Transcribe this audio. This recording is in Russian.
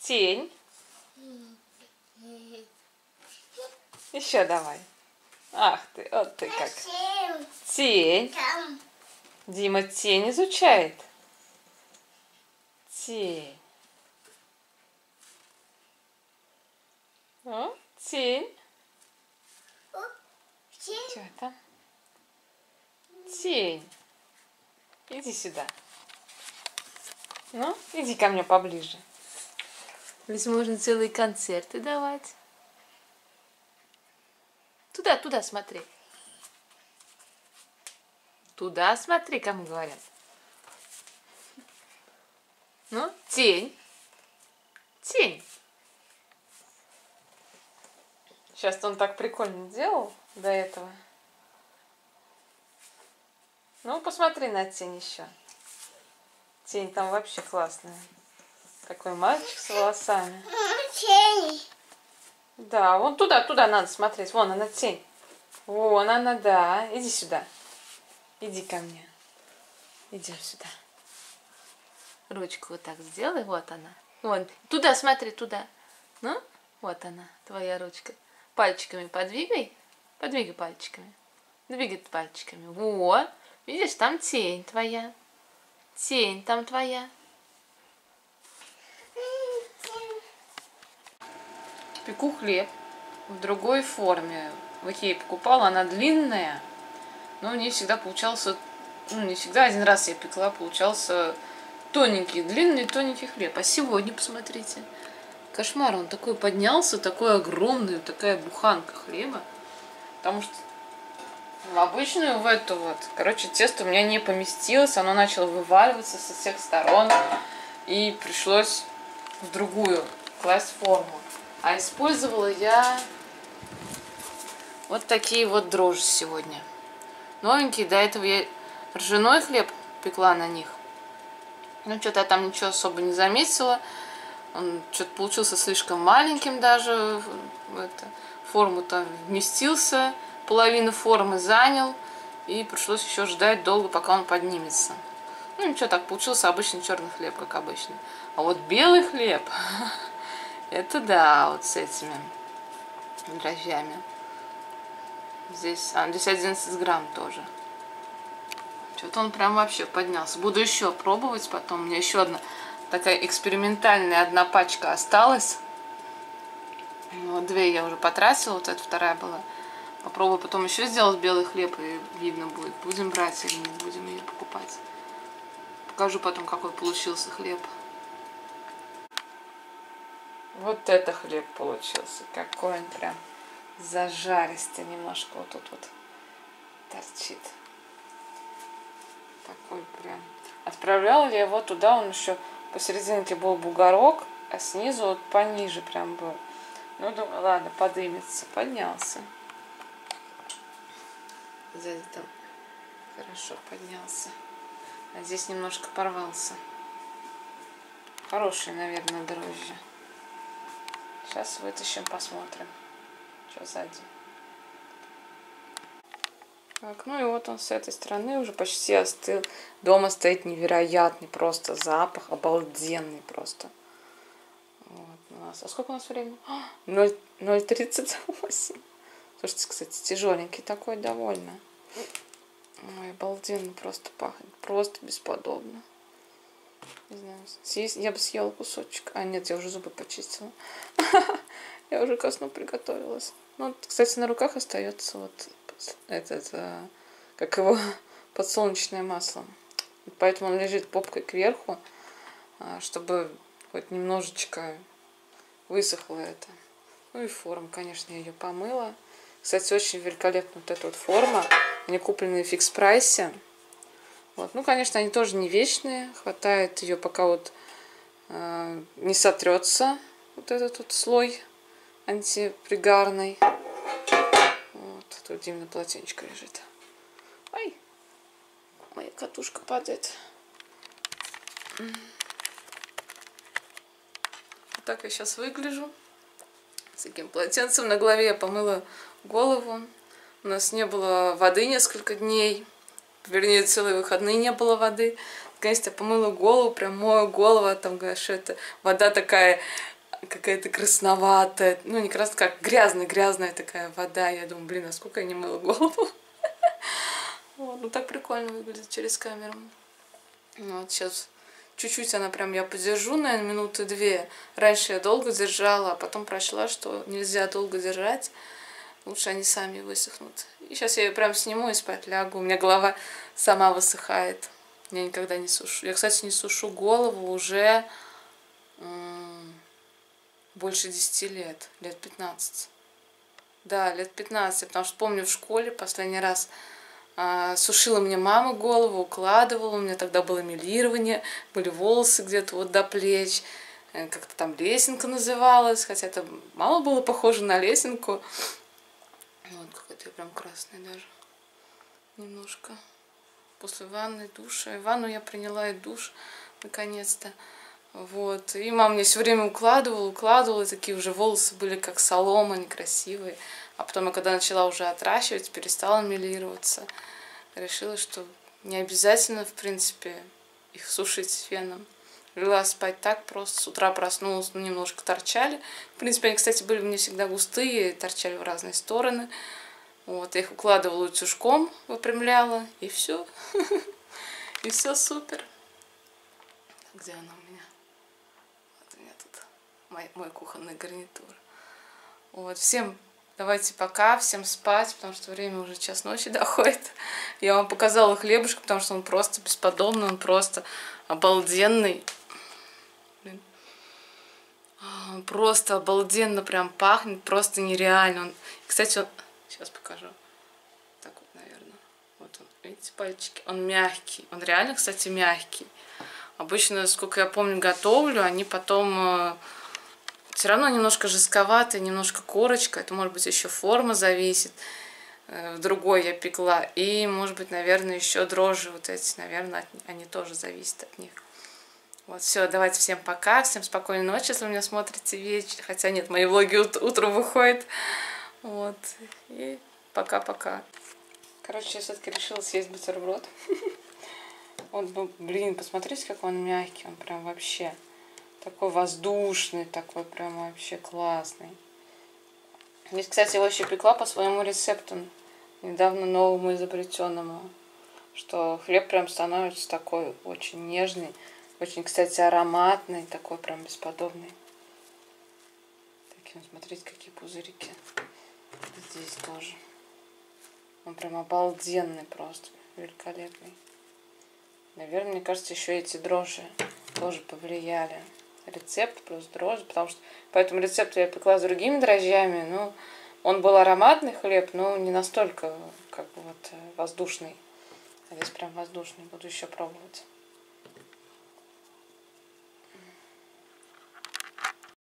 Тень. Еще давай. Ах ты, вот ты как. Тень. Дима тень изучает. Тень. О, тень. Что там? Тень. Иди сюда. Ну, иди ко мне поближе. Здесь можно целые концерты давать. Туда смотри. Туда смотри, кому говорят. Ну, тень. Тень. Сейчас он так прикольно делал до этого. Ну, посмотри на тень еще. Тень там вообще классная. Такой мальчик с волосами. Тень. Да, вон туда надо смотреть. Вон она тень. Вон она, да. Иди сюда. Иди ко мне. Идем сюда. Ручку вот так сделай. Вот она. Вон. Туда смотри, туда. Ну, вот она, твоя ручка. Пальчиками подвигай. Подвигай пальчиками. Двигай пальчиками. Вот. Видишь, там тень твоя. Тень там твоя. Пеку хлеб в другой форме. В Икее покупала, она длинная, но не всегда получался, ну не всегда, один раз я пекла, получался тоненький, длинный тоненький хлеб. А сегодня, посмотрите, кошмар, он такой поднялся, такой огромный, такая буханка хлеба, потому что в обычную, в эту вот, короче, тесто у меня не поместилось, оно начало вываливаться со всех сторон, и пришлось в другую класть форму. А использовала я вот такие вот дрожжи сегодня. Новенькие, до этого я ржаной хлеб пекла на них. Ну, что-то я там ничего особо не заметила. Он что-то получился слишком маленьким даже. В форму там вместился, половину формы занял. И пришлось еще ждать долго, пока он поднимется. Ну, ничего, так получился обычный черный хлеб, как обычный. А вот белый хлеб, это да, вот с этими дрожжами. Здесь 11 грамм тоже. Что-то он прям вообще поднялся. Буду еще пробовать потом. У меня еще одна такая экспериментальная одна пачка осталась. Вот две я уже потратила. Вот эта вторая была. Попробую потом еще сделать белый хлеб, и видно будет, будем брать или не будем ее покупать. Покажу потом, какой получился хлеб. Вот это хлеб получился. Какой он прям зажаристый немножко. Вот тут вот торчит. Такой прям. Отправляла я его туда, он еще посерединке был бугорок, а снизу вот пониже прям был. Ну, думаю, ладно, подымется. Поднялся. Сзади там хорошо поднялся. А здесь немножко порвался. Хорошие, наверное, дрожжи. Сейчас вытащим, посмотрим, что сзади. Так, ну и вот он с этой стороны уже почти остыл. Дома стоит невероятный просто запах, обалденный просто. Вот у нас. А сколько у нас времени? 0:38. Слушайте, кстати, тяжеленький такой довольно. Ой, обалденно просто пахнет. Просто бесподобно. Не знаю, я бы съела кусочек. А нет, я уже зубы почистила. Я уже ко сну приготовилась. Ну, кстати, на руках остается вот этот, как его, подсолнечное масло. Поэтому он лежит попкой кверху, чтобы хоть немножечко высохло это. Ну и форма, конечно, я ее помыла. Кстати, очень великолепна вот эта вот форма. Они куплены в фикс прайсе. Вот. Ну, конечно, они тоже не вечные. Хватает ее, пока вот не сотрется вот этот вот слой антипригарный. Вот. Тут именно полотенечко лежит. Ай, моя катушка падает. Вот так я сейчас выгляжу. С таким полотенцем на голове. Я помыла голову. У нас не было воды несколько дней. Вернее, целые выходные не было воды. Конечно, я помыла голову, прям мою голову. Там, говоришь, это вода такая какая-то красноватая, ну не красная, как грязная такая вода. Я думаю, блин, а сколько я не мыла голову. Вот, ну так прикольно выглядит через камеру. Вот сейчас чуть-чуть она прям, я подержу, наверное, минуты 2. Раньше я долго держала, а потом прочла, что нельзя долго держать. Лучше они сами высохнут. И сейчас я ее прям сниму и спать лягу. У меня голова сама высыхает. Я никогда не сушу. Я, кстати, не сушу голову уже больше 10 лет. Лет 15. Да, лет 15. Потому что помню в школе последний раз сушила мне мама голову, укладывала. У меня тогда было мелирование. Были волосы где-то вот до плеч. Как-то там лесенка называлась. Хотя это мало было похоже на лесенку. Вот какой-то прям красный даже. Немножко. После ванны, душа. Ванну я приняла и душ, наконец-то. Вот. И мама мне все время укладывала. И такие уже волосы были как солома, некрасивые. А потом я когда начала уже отращивать, перестала мелироваться. Решила, что не обязательно, в принципе, их сушить с феном. Легла спать так просто. С утра проснулась, ну, немножко торчали. В принципе, они, кстати, были у меня всегда густые, торчали в разные стороны. Вот, я их укладывала утюжком, выпрямляла, и все. И все супер. Где она у меня? Вот у меня тут мой кухонный гарнитур. Вот, всем давайте пока, всем спать, потому что время уже час ночи доходит. Я вам показала хлебушек, потому что он просто бесподобный, он просто обалденный. Блин. Он просто обалденно прям пахнет, просто нереально. Он, кстати, он... Сейчас покажу. Так вот, наверное. Вот он, видите, пальчики. Он мягкий. Он реально, кстати, мягкий. Обычно, сколько я помню, готовлю, они потом все равно немножко жестковатые, немножко корочка. Это, может быть, еще форма зависит. В другой я пекла. И, может быть, наверное, еще дрожжи вот эти. Наверное, они тоже зависят от них. Вот, все, давайте всем пока. Всем спокойной ночи, если вы меня смотрите вечер. Хотя нет, мои влоги утром выходят. Вот. И пока-пока. Короче, я все-таки решила съесть бутерброд. Вот, блин, посмотрите, как он мягкий. Он прям вообще такой воздушный, такой прям вообще классный. Здесь, кстати, его еще пекла по своему рецепту, недавно новому изобретенному. Что хлеб прям становится такой очень нежный. Очень, кстати, ароматный. Такой прям бесподобный. Такие, смотрите, какие пузырики. Здесь тоже. Он прям обалденный просто. Великолепный. Наверное, мне кажется, еще эти дрожжи тоже повлияли. Рецепт плюс дрожжи. Потому что по этому рецепту я пекла с другими дрожжами. Ну, он был ароматный хлеб, но не настолько как бы вот воздушный. А здесь прям воздушный. Буду еще пробовать.